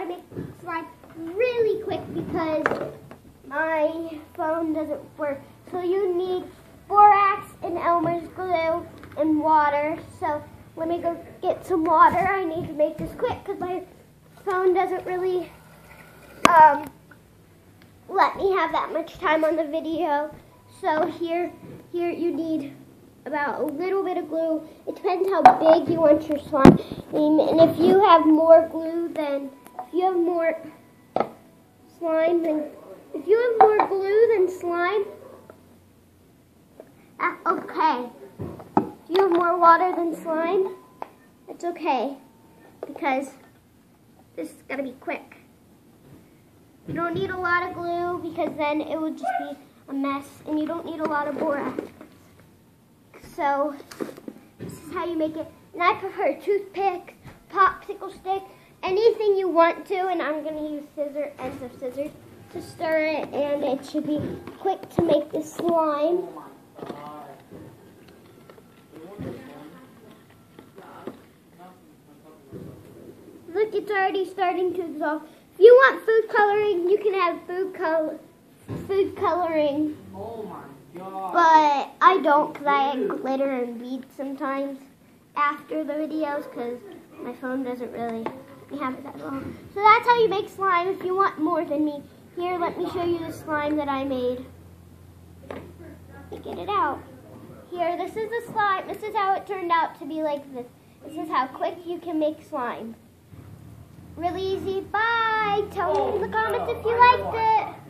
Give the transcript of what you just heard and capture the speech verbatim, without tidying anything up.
to make slime really quick because my phone doesn't work. So you need borax and Elmer's glue and water. So let me go get some water. I need to make this quick because my phone doesn't really um, let me have that much time on the video. So here, here you need about a little bit of glue. It depends how big you want your slime. And if you have more glue than, if you have more slime than, if you have more glue than slime, that's okay. If you have more water than slime, it's okay. Because this is going to be quick. You don't need a lot of glue because then it would just be a mess. And you don't need a lot of borax. So, this is how you make it. And I prefer toothpicks, popsicle stick, anything you want to. And I'm going to use scissors, ends of scissors to stir it. And it should be quick to make this slime. Look, it's already starting to dissolve. If you want food coloring, you can have food color, food coloring. Oh my God. But I don't because I add glitter and beads sometimes after the videos because my phone doesn't really have it that long. So that's how you make slime if you want more than me. Here, let me show you the slime that I made. Let me get it out. Here, this is the slime. This is how it turned out to be like this. This is how quick you can make slime. Really easy. Bye. Tell me in the comments if you liked it.